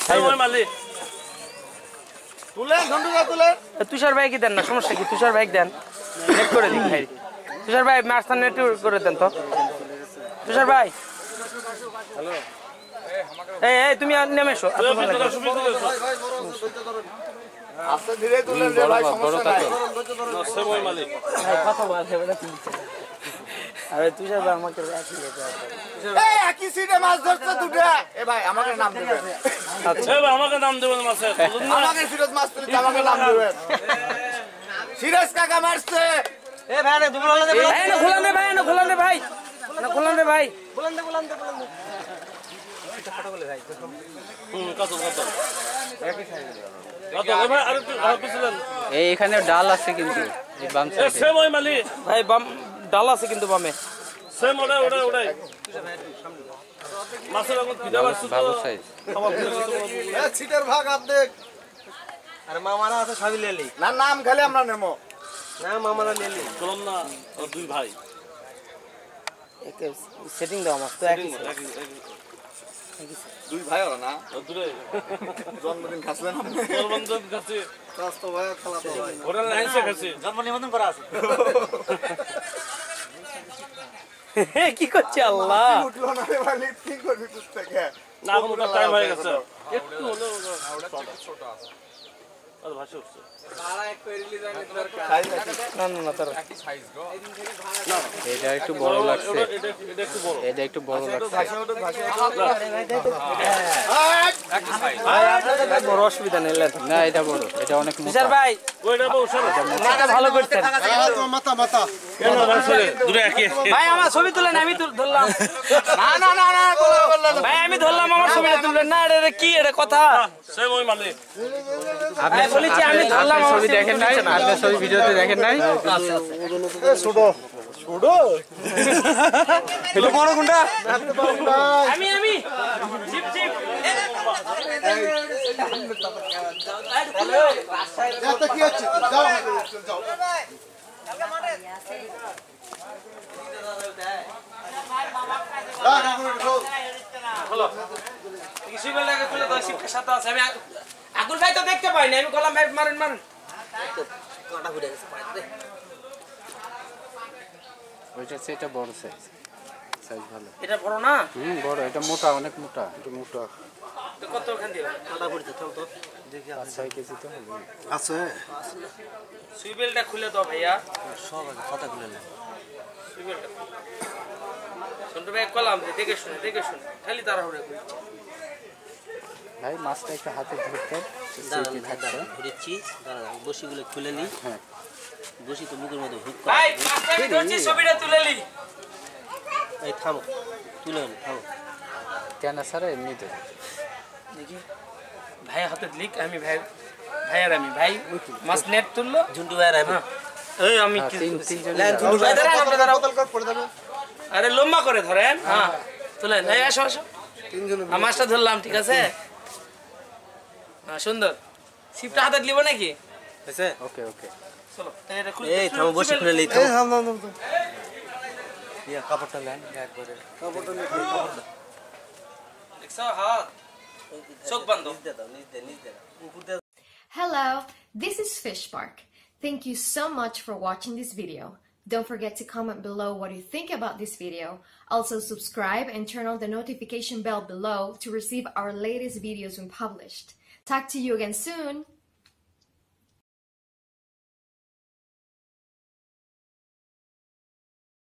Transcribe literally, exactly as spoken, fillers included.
তুষার ভাই কি দেন না সমস্যা কি তুষার ভাই দেন নেট করে দিন ভাই তুষার ভাই মাস্টার নেট করে দেন তো তুষার ভাই হ্যালো এই এই তুমি নেমে এসো আস্তে ধীরে তুলেন রে ভাই সমস্যা নাই সময় মালিক ভাই কথা বলতে বলে আরে তুষার ভাই আমাকে একই লেতে এই একই সিটে মাছ ধরছে দুটো এ ভাই আমাকে নাম দিবেন আচ্ছা ভাই আমাকে নাম দেবেন মাছের আমাকে ফিরোজ মাছ তুলে আমাকে নাম দিবেন সিরাজ কাকা মারছে এ ভাই না দুবলা দে ভাই না খোলান দে ভাই না খোলান দে ভাই না খোলান দে ভাই খোলান দে খোলান দে খোলান দে এটা ফটো বলে ভাই হুম কত কত একই সাইজ কত ভাই আর একটু আর পিছলেন এই এখানে ডাল আছে কিন্তু এই বাম সাইডে সেম ওই মালি ভাই বাম ডাল আছে কিন্তু বামে সেম ওটা ওটা ওটাই মাছের রকম কিনা আছে বাবু সাইজ এ ছিটের ভাগ আপ দেখ আরে মামারা আছে সবই লেলি না নাম খালি আমরা নেমো না মামারা লেলি চলুন না দুই ভাই একে সেটিং দাও মাছ তো একই দুই ভাই হলো না দূরে জন্মদিন খাসলেন আপনি জন্মদিন খাসি রাস্তা ভাই খালা তো ভাই হোটেল লাইনসে খাসি জন্ম নিবন্ধন করা আছে কি করছে আল্লাহ উঠলো না রে ভাই লিফটিং করবি পুস্তকে না এখন ওটা টাইম হয়ে গেছে একটু হলো ছোট ছোট আছে আর ভাষা উঠছে সারা এক করে রিলিজ আইনে দরকার না না না তার একই সাইজ গো না এটা একটু বড় লাগছে এটা এটা একটু বড় এটা একটু বড় লাগছে ভাষা ওটা ভাষা একই সাইজ আপনাদের বড় অসুবিধা নেই না এটা বড় এটা অনেক মোটা স্যার ভাই ওইটা বড় স্যার এটা ভালো করতেন মাথা মাথা কেন ভাই দূরে একই ভাই আমার ছবি তুলেন আমি ধরলাম না না না না ভাই আমি ধরলাম আমার ছবিটা তুললেন না এটা কি এটা কথা সেম ওই মালিক আপনি বলেছি আমি ধরলাম ছবি দেখেন নাই আপনি ছবি ভিডিওতে দেখেন নাই এ ছোট ছোট এটা বড় কোনটা আমি আমি জিপ জিপ এটা কি হচ্ছে যাও যাও আগুন ভাই তো দেখতে পাই না আমি কলাম ভাই মারেন মারেন ওইটা সেটা বড় সাইজ সাইজ ভালো এটা বড় না হুম বড় এটা মোটা অনেক মোটা এটা মোটা তো কত ওখান দিয়ে কাটা পড়ছে থাম তো দেখি আর ছয় কেজি তো হবে আছে সুইবেলটা খুলে দাও ভাইয়া সব আছে কথা খুলে না সুইবেলটা সন্টু ভাই কলাম দেখে শুনে দেখে শুনে খালি তাড়াহুড়া করছে ভাই মাছটা একটু হাতে ধরতে দাঁড়ান ভাই দাঁড়ান ধরেছি দাঁড়ান বসিগুলো খুলে নিই হ্যাঁ বসি তো মুখের মধ্যে হুক ভাই মাছটা আমি ধরছি ছবিটা তুলে নি এই থামো তুলে নি থামো কেন স্যার এমনিতে দেখি ভাই হাতে লিক আমি ভাই ভাইয়ার আমি ভাই মাছ নেট তুললো ঝুন্টু ভাইয়ের আমি এই আমি কি তিনজন ঝুন্টু ভাই দাঁড়ান আরে লম্বা করে ধরেন হ্যাঁ তুলেন এই আসো আসো তিনজন মাছটা ধরলাম ঠিক আছে হ্যাঁ সুন্দর ছিপটা হাতে নিব নাকি আছে ওকে ওকে চলো এটা খুলে এই থামো বসি খুলে নেই এই হাম হাম ইয়া কাপড়টা নেন ব্যাগ করে কাপড়টা নিয়ে কাপড়টা দেখছো হাত চোখ বন্ধ নিতে দাও নিতে নিতে উপর দিয়ে Hello, this is Fishbark. Thank you so much for watching this video. Don't forget to comment below what you think about this video. Also subscribe and turn on the notification bell below to receive our latest videos when published. Talk to you again soon.